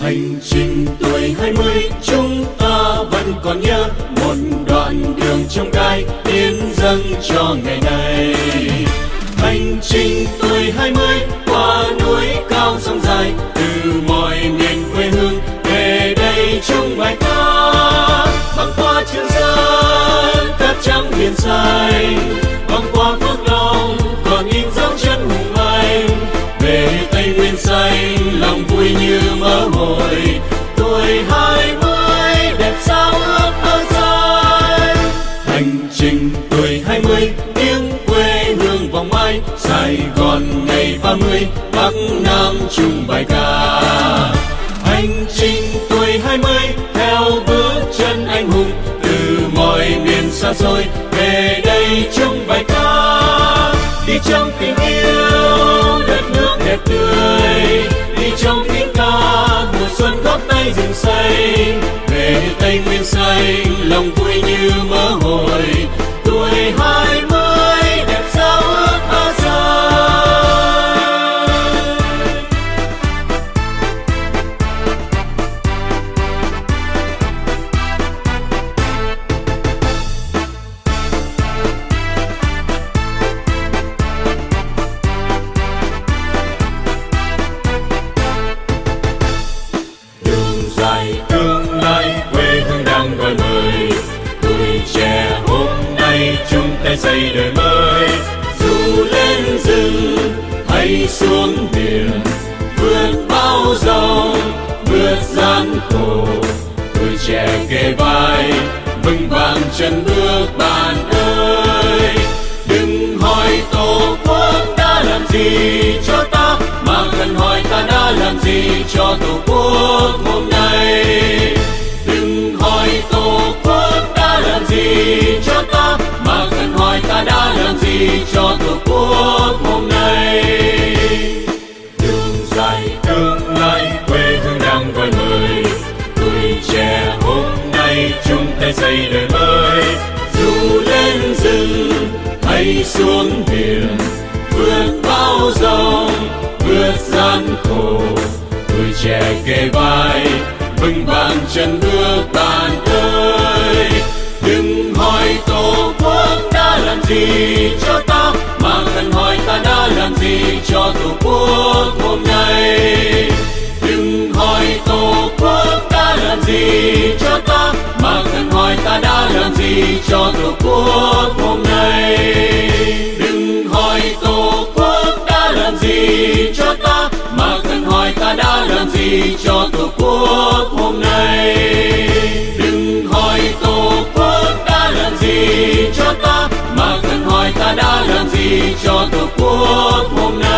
Hành trình tuổi 20 chúng ta vẫn còn nhớ một đoạn đường trong gai tiến dâng cho ngày này. Hành trình tuổi 20 qua núi cao sông dài, từ mọi miền quê hương về đây chung bài ca. Băng qua Trường Sơn cát trắng biển xanh, băng qua Phước Long còn in dấu chân hùng anh. Về Tây Nguyên xanh lòng vui như mơ hồi, tuổi 20 đẹp sao ước mơ xanh. Hành trình tuổi 20 tiếng quê hương vòng mãi, Sài Gòn ngày 30 Bắc Nam chung bài ca. Hành trình tuổi 20 theo bước chân anh hùng, từ mọi miền xa xôi về đây chung bài ca. Đi trong tình yêu đất nước đẹp tươi, đi trong tiếng ca mùa xuân gót tay rừng xanh. Về Tây Nguyên xanh lòng vui như mơ hồi, tuổi 20 đẹp sao ước mơ xanh. Đường dài tương lai quê hương đang gọi mời, tuổi trẻ hôm nay chung tay xây đời mới. Dù lên rừng hay xuống biển, vượt bao dòng vượt gian khổ, tuổi trẻ kề vai vững vàng chân bước bạn ơi. Đừng hỏi tổ quốc đã làm gì cho ta, mà cần hỏi ta đã làm gì cho tổ quốc hôm nay. Đừng hỏi tổ quốc đã làm gì cho ta, mà cần hỏi ta đã làm gì cho tổ quốc hôm nay. Đường dài tương lai quê hương đang gọi mời, tuổi trẻ hôm nay chung tay xây đời mới. Dù lên rừng hay xuống biển, vượt bao dòng vượt gian khổ, tuổi trẻ kề vai vững vàng chân bước bạn ơi. Đừng hỏi tổ quốc đã làm gì cho ta, mà cần hỏi ta đã làm gì cho tổ quốc hôm nay. Đừng hỏi tổ quốc đã làm gì cho ta, mà cần hỏi ta đã làm gì cho tổ quốc hôm nay. Đừng hỏi tổ quốc đã làm gì cho ta, mà cần hỏi ta đã làm gì cho tổ quốc hôm nay. Đừng hỏi tổ quốc đã làm gì cho ta, mà cần hỏi ta đã làm gì cho tổ quốc hôm nay.